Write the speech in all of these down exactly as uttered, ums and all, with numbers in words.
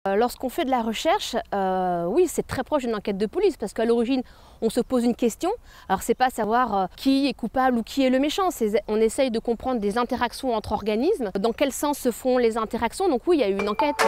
Lorsqu'on fait de la recherche, euh, oui, c'est très proche d'une enquête de police parce qu'à l'origine, on se pose une question. Alors, c'est pas savoir euh, qui est coupable ou qui est le méchant. C'est, on essaye de comprendre des interactions entre organismes, dans quel sens se font les interactions. Donc oui, il y a eu une enquête.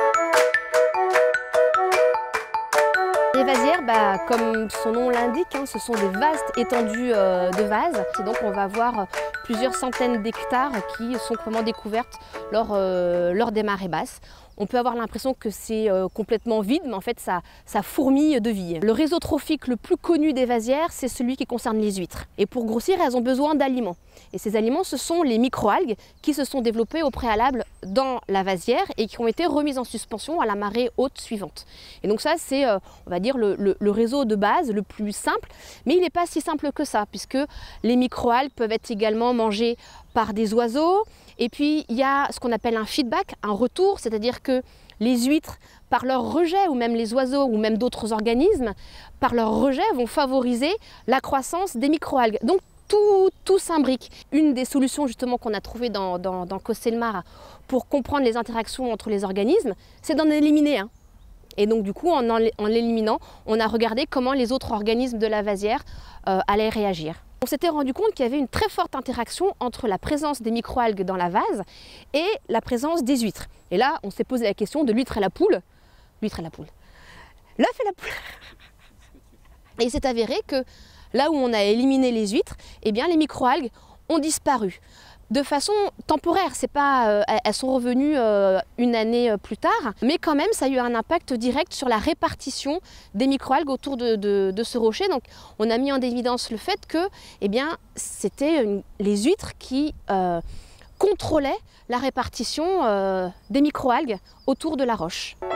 Les vasières, bah, comme son nom l'indique, hein, ce sont des vastes étendues euh, de vases. Et donc on va avoir plusieurs centaines d'hectares qui sont complètement découvertes lors, euh, lors des marées basses. On peut avoir l'impression que c'est euh, complètement vide, mais en fait ça, ça fourmille de vie. Le réseau trophique le plus connu des vasières, c'est celui qui concerne les huîtres. Et pour grossir, elles ont besoin d'aliments. Et ces aliments, ce sont les microalgues qui se sont développées au préalable dans la vasière et qui ont été remises en suspension à la marée haute suivante. Et donc ça, c'est, euh, on va dire, le, le, le réseau de base le plus simple, mais il n'est pas si simple que ça, puisque les microalgues peuvent être également mangées par des oiseaux. Et puis, il y a ce qu'on appelle un feedback, un retour, c'est-à-dire que les huîtres, par leur rejet, ou même les oiseaux, ou même d'autres organismes, par leur rejet, vont favoriser la croissance des microalgues. Donc, tout, tout s'imbrique. Une des solutions justement qu'on a trouvées dans, dans, dans Cosselmar pour comprendre les interactions entre les organismes, c'est d'en éliminer un. Et donc, du coup, en, en, en l'éliminant, on a regardé comment les autres organismes de la vasière euh, allaient réagir. On s'était rendu compte qu'il y avait une très forte interaction entre la présence des microalgues dans la vase et la présence des huîtres. Et là, on s'est posé la question de l'huître et la poule. L'huître et la poule. L'œuf et la poule. Et il s'est avéré que là où on a éliminé les huîtres, eh bien, les microalgues ont disparu. De façon temporaire, c'est pas, euh, elles sont revenues euh, une année plus tard, mais quand même ça a eu un impact direct sur la répartition des microalgues autour de, de, de ce rocher. Donc on a mis en évidence le fait que eh bien, c'était les huîtres qui euh, contrôlaient la répartition euh, des microalgues autour de la roche.